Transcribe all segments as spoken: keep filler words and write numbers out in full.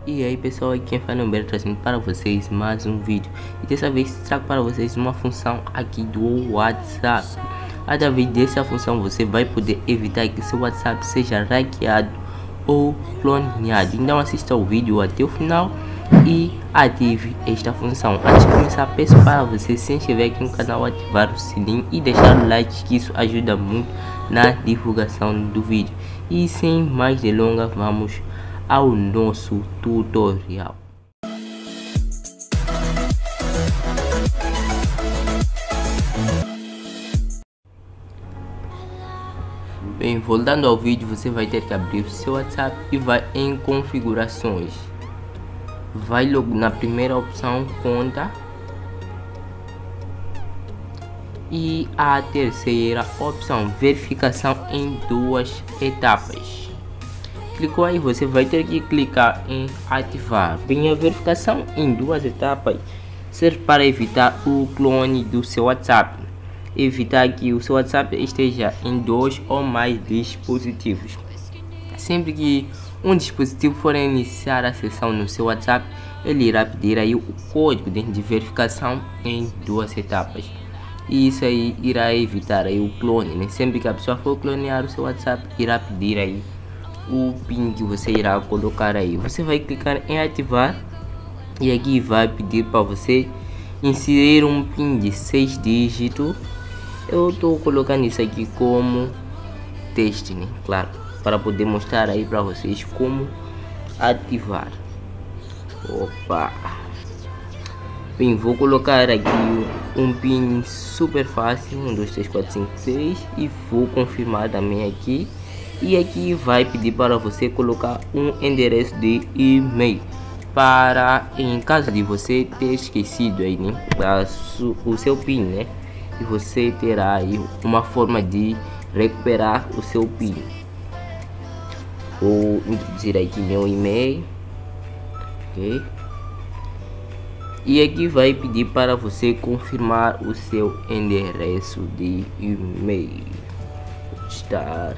E aí pessoal, aqui quem fala é o Humberto, trazendo para vocês mais um vídeo. E dessa vez trago para vocês uma função aqui do WhatsApp. Através dessa função você vai poder evitar que seu WhatsApp seja hackeado ou cloneado. Então assista o vídeo até o final e ative esta função. Antes de começar, peço para você se inscrever aqui no canal, ativar o sininho e deixar o like, que isso ajuda muito na divulgação do vídeo. E sem mais delongas, vamos ao nosso tutorial. Bem, voltando ao vídeo, você vai ter que abrir o seu WhatsApp e vai em configurações. Vai logo na primeira opção, conta, e a terceira opção, verificação em duas etapas. Clicou aí, você vai ter que clicar em ativar. Bem, a verificação em duas etapas serve para evitar o clone do seu WhatsApp, evitar que o seu WhatsApp esteja em dois ou mais dispositivos. Sempre que um dispositivo for iniciar a sessão no seu WhatsApp, ele irá pedir aí o código de verificação em duas etapas. E isso aí irá evitar aí o clone, né? Sempre que a pessoa for clonear o seu WhatsApp, irá pedir aí o PIN que você irá colocar aí. Você vai clicar em ativar e aqui vai pedir para você inserir um PIN de seis dígitos. Eu estou colocando isso aqui como teste, né? Claro, para poder mostrar aí para vocês como ativar. Opa! Bem, vou colocar aqui um PIN super fácil, um, dois, três, quatro, cinco, seis, e vou confirmar também aqui. E aqui vai pedir para você colocar um endereço de e-mail, para em caso de você ter esquecido aí, né, o seu PIN, né, e você terá aí uma forma de recuperar o seu PIN. Vou introduzir aqui meu e-mail, ok? E aqui vai pedir para você confirmar o seu endereço de e-mail. Estar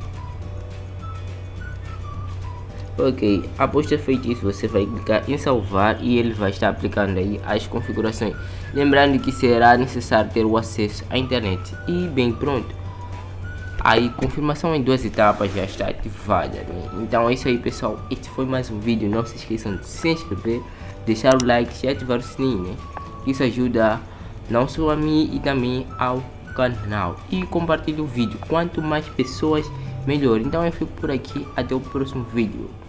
ok. Após ter feito isso, você vai clicar em salvar e ele vai estar aplicando aí as configurações, lembrando que será necessário ter o acesso à internet. E bem, pronto, aí confirmação em duas etapas já está ativada, né? Então é isso aí pessoal, este foi mais um vídeo. Não se esqueçam de se inscrever, deixar o like e ativar o sininho, né? Isso ajuda não só a mim e também ao canal. E compartilhe o vídeo, quanto mais pessoas melhor. Então eu fico por aqui, até o próximo vídeo.